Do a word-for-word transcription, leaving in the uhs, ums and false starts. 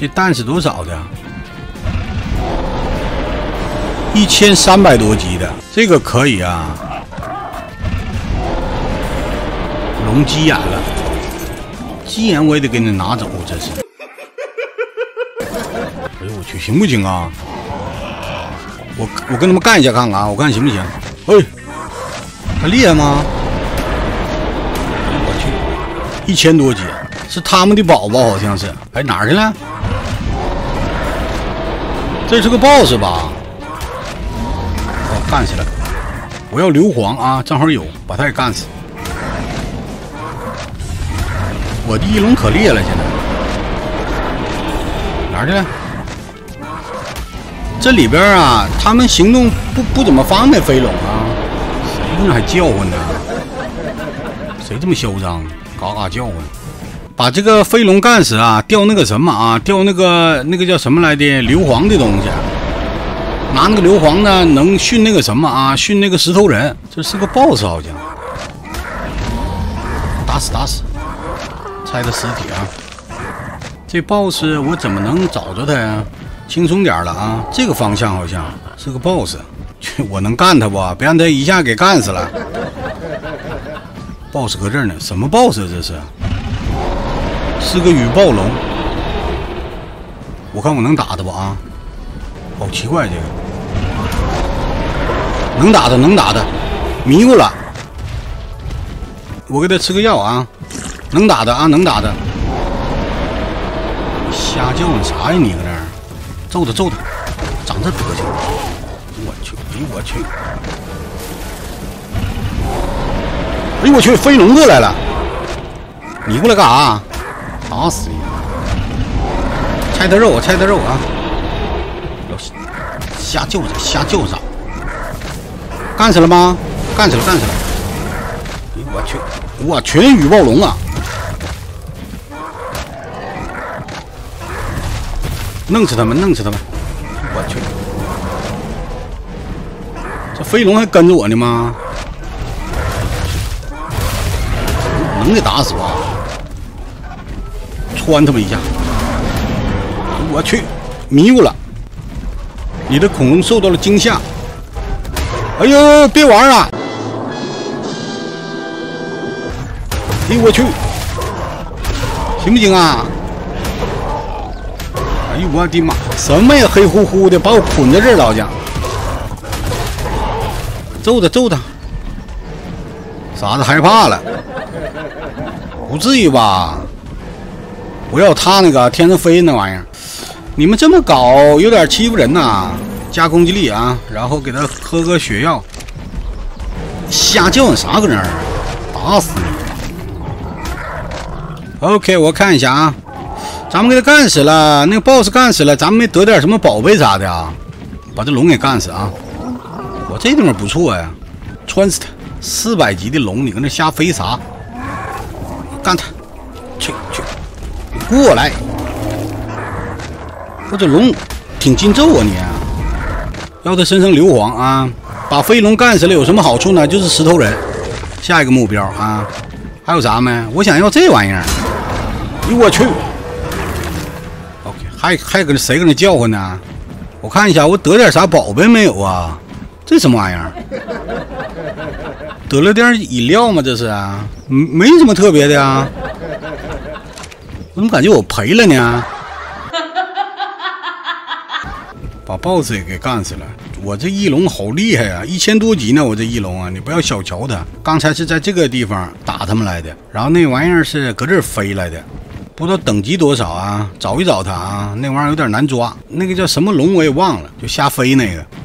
这蛋是多少的？一千三百多级的，这个可以啊。龙急眼了，急眼我也得给你拿走，这是。哎呦我去，行不行啊？我我跟他们干一下看看啊，我看行不行？哎，他厉害吗？我去，一千多级，是他们的宝宝好像是。哎，哪儿去了？这是个 boss 吧？哦，干死了！我要硫磺啊，正好有，把他给干死。我的翼龙可裂了，现在哪儿去了？这里边啊，他们行动不不怎么方便，飞龙啊，谁在那还叫唤呢？谁这么嚣张，嘎嘎叫唤？把这个飞龙干死啊，掉那个什么啊，掉那个那个叫什么来的硫磺的东西，拿那个硫磺呢，能训那个什么啊，训那个石头人。这是个 boss 好像，打死打死，猜的尸体啊。这 boss 我怎么能找着他呀？轻松点了啊，这个方向好像是个 boss， 我能干他不？别让他一下给干死了。boss 搁这儿呢，什么 boss 啊这是？是个羽暴龙，我看我能打他不啊？好奇怪这个，能打的能打的，迷糊了，我给他吃个药啊，能打的啊，能打的。瞎叫你啥呀你搁那儿？揍他揍他，长这德行！我去，哎呦我去！哎呦我去，飞龙过来了！你过来干啥？打死你！拆他肉，拆他肉啊！要瞎救他，瞎救他！干死了吗？干死了，干死了！哎呦我去！我全羽暴龙啊！弄死他们，弄死他们！我去，这飞龙还跟着我呢吗？能给打死吧？穿他们一下！我去，迷糊了！你的恐龙受到了惊吓！哎呦，别玩了！哎呦我去，行不行啊？哎呦我的妈！什么呀，黑乎乎的，把我捆在这儿了，好像。揍他，揍他！傻子害怕了，不至于吧？我要他那个天上飞那玩意儿，你们这么搞，有点欺负人呐！加攻击力啊，然后给他喝个血药。瞎叫你啥搁那儿？打死你 ！OK， 我看一下啊。咱们给他干死了，那个 boss 干死了，咱们没得点什么宝贝啥的啊？把这龙给干死啊！我这地方不错呀，穿死他！四百级的龙，你搁那瞎飞啥？干他！去去，过来！我这龙挺筋咒啊你啊！要他身上硫磺啊！把飞龙干死了有什么好处呢？就是石头人。下一个目标啊！还有啥没？我想要这玩意儿！哎呦我去！还还搁那谁搁那叫唤呢？我看一下，我得点啥宝贝没有啊？这什么玩意儿？得了点饮料吗？这是啊，没什么特别的呀。我怎么感觉我赔了呢？把 boss 也给干死了。我这翼龙好厉害啊，一千多级呢！我这翼龙啊，你不要小瞧它。刚才是在这个地方打他们来的，然后那玩意儿是搁这儿飞来的。不知道等级多少啊？找一找它啊，那玩意儿有点难抓。那个叫什么龙我也忘了，就瞎飞那个。